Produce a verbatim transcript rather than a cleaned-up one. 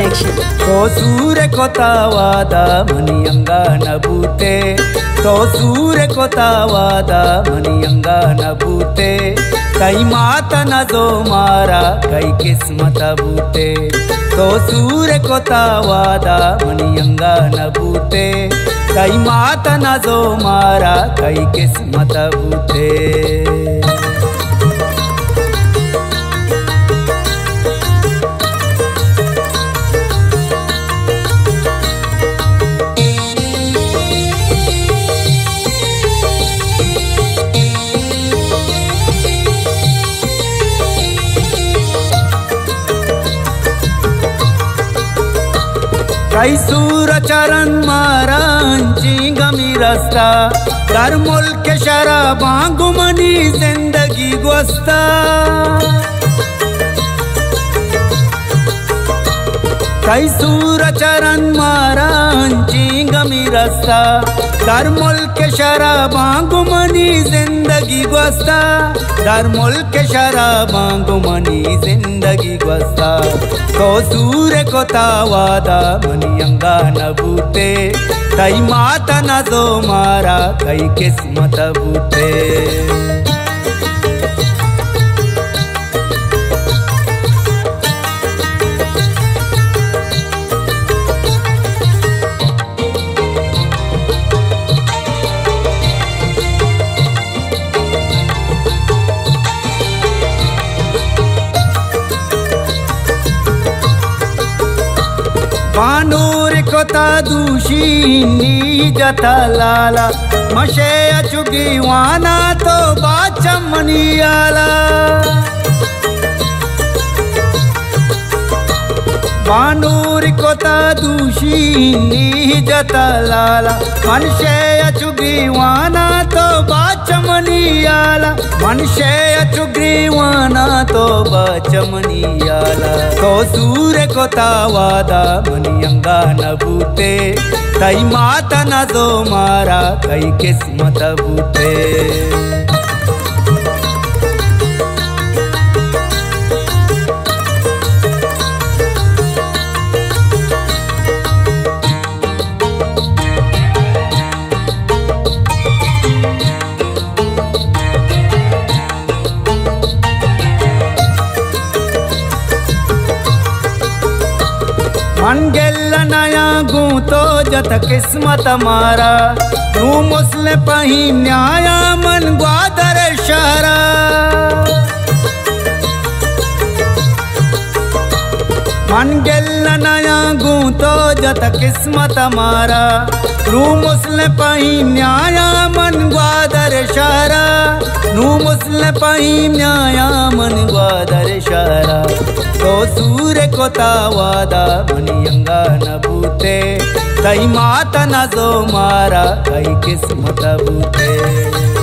Production. तो सूर्य को तावादा मनियंगा नबूते तो सूर्य को तावादा मनियंगा नबूते कई माता न जो मारा कई किस्मत बूते तो सूर्य को तावादा मनियंगा नबूते कई माता न जो मारा कई किस्मत बूते। कई सूर चरण मारांची गमी रस्ता कर मुल्क शराबा गुमनी जिंदगी गोस्ता कई सूर चरण मारांची गमी रस्ता कर मुल्क शराबा गुमनी जिंदगी गोस्ता दर मुल्क शराबा गुमनी जिंदगी गोस्ता तो सूर्य को तावादा मनियंगा नबूते कई माता न जो मारा कई किस्मत बूते। पानूर को तादूशी नी जता लाला मशे चुगी वाना तो बाचमनी आला पानूर को तादूशी नी जता लाला मनशे चुगी वाना तो बाचमनी आला मनशे चुगी वाना तो बाचमनी आला तो सूर्य को तावादा मनियंगा नबूते कई माता न जो मारा कई किस्मत बूते। मन गेल नया गू तो जत किस्मत मारा तू मुस्ले पही न्याया मन ग्वादर शहरा मन गेल नया गू तो जत किस्मत मारा तू मुस्ले पही न्याया मन ग्वादर शहरा नू मुस्ले पही न्याया मन ग्वादर शहरा तो सूर्य को तावादा मनियंगा नबूते कई माता न जो मारा कई किस्मत बूते।